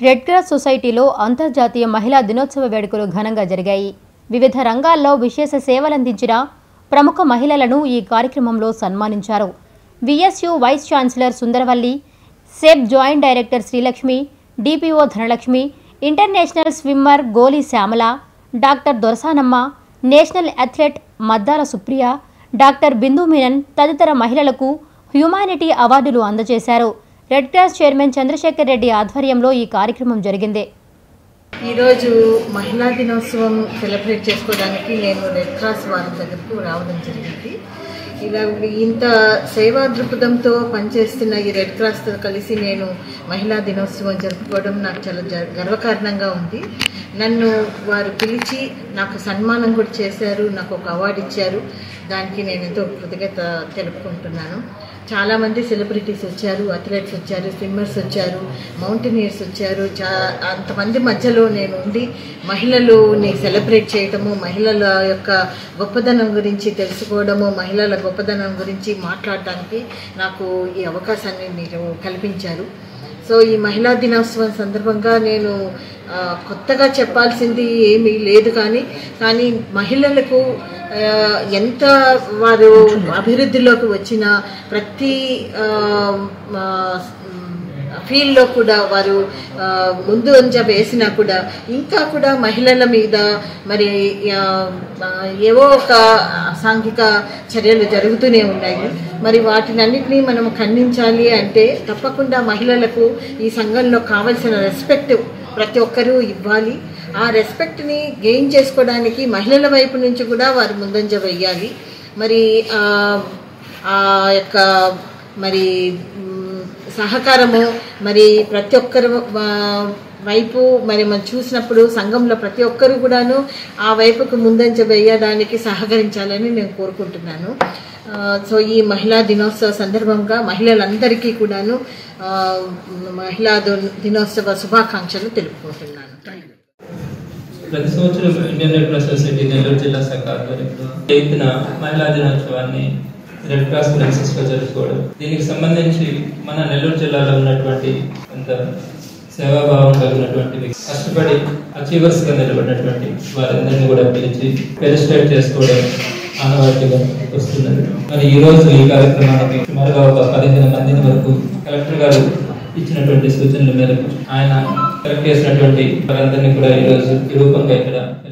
Red cross సొసైటీలో అంతర్జాతీయ మహిళా దినోత్సవ వేడుకలు ఘనంగా జరిగాయి. వివిధ రంగాల్లో విశేష సేవలందించిన ప్రముఖ మహిళలను ఈ కార్యక్రమంలో సన్మానించారు. VSU vice chancellor Sundaravalli, SEB joint director Srilakshmi, DPO Dhanalakshmi, international swimmer Goli Shyamala, doctor Dorasanamma, national athlete Maddala Supriya, doctor Bindu Menon తదితర మహిళలకు హ్యుమానిటీ అవార్డులు అందజేశారు. Red cross chairman Chandrasekhar Reddy ఆధ్వర్యంలో ఈ కార్యక్రమం జరిగింది. ఈరోజు మహిళా దినోత్సవం సెలబ్రేట్ చేసుకోవడానికి నేను రెడ్ క్రాస్ వారి దగ్గరకు రావడం జరిగింది. ఇలా ఇంత సేవా దృక్పథంతో పనిచేస్తున్న ఈ రెడ్ క్రాస్తో కలిసి నేను మహిళా దినోత్సవం జరుపుకోవడం నాకు చాలా గర్వకారణంగా ఉంది. నన్ను వారు పిలిచి నాకు సన్మానం కూడా చేశారు, నాకు ఒక అవార్డు ఇచ్చారు. దానికి నేను ఎంతో కృతజ్ఞత తెలుపుకుంటున్నాను. చాలామంది సెలబ్రిటీస్ వచ్చారు, అథ్లెట్స్ వచ్చారు, స్విమ్మర్స్ వచ్చారు, మౌంటైనియర్స్ వచ్చారు. అంతమంది మధ్యలో నేను ఉండి మహిళలుని సెలబ్రేట్ చేయటము, మహిళల యొక్క గొప్పదనం గురించి తెలుసుకోవడము, మహిళల గొప్పదనం గురించి మాట్లాడడానికి నాకు ఈ అవకాశాన్ని మీరు కల్పించారు. సో ఈ మహిళా దినోత్సవం సందర్భంగా నేను కొత్తగా చెప్పాల్సింది ఏమీ లేదు, కానీ మహిళలకు ఎంత వారు అభివృద్ధిలోకి వచ్చిన ప్రతి ఫీల్డ్లో కూడా వారు ముందు అంజ వేసినా కూడా ఇంకా కూడా మహిళల మీద మరి ఏవో ఒక అసాంఘిక చర్యలు జరుగుతూనే ఉన్నాయి. మరి వాటినన్నిటినీ మనం ఖండించాలి అంటే తప్పకుండా మహిళలకు ఈ సంఘంలో కావలసిన రెస్పెక్ట్ ప్రతి ఒక్కరూ ఇవ్వాలి. ఆ రెస్పెక్ట్ని గెయిన్ చేసుకోవడానికి మహిళల వైపు నుంచి కూడా వారు ముందంజ వేయాలి. మరి ఆ యొక్క మరి సహకారము మరి ప్రతి ఒక్కరు వైపు మరి మనం చూసినప్పుడు సంఘంలో ప్రతి ఒక్కరు కూడాను ఆ వైపుకు ముందంజ వేయడానికి సహకరించాలని నేను కోరుకుంటున్నాను. సో ఈ మహిళా దినోత్సవ సందర్భంగా మహిళలందరికీ కూడాను మహిళా దినోత్సవ శుభాకాంక్షలు తెలుపుకుంటున్నాను. ప్రతి సంవత్సరం Indian red cross society Nellore జిల్లా శాఖ ఆధ్వర్యంలో 8న మహిళా దినోత్సవాన్ని రెడ్ క్రాస్ ప్రిన్సెస్ గా జరుపుకోవడం. దీనికి సంబంధించి మన నెల్లూరు జిల్లాలో ఉన్నటువంటి కొంత సేవాభావం కలిగినటువంటి కష్టపడి అచీవర్స్ గా నిలబడినటువంటి వారందరినీ కూడా పిలిచి ఫెలిసిటేట్ చేసుకోవడం ఆనవాయితీగా వస్తున్నది. మరి ఈ రోజు ఈ కార్యక్రమానికి సుమారుగా ఒక 15 మంది వరకు కలెక్టర్ గారు ఇచ్చినటువంటి సూచనల మేరకు ఆయన కలెక్ట్ చేసినటువంటి వారందరినీ కూడా ఈ రోజు ఈ రూపంగా ఇక్కడ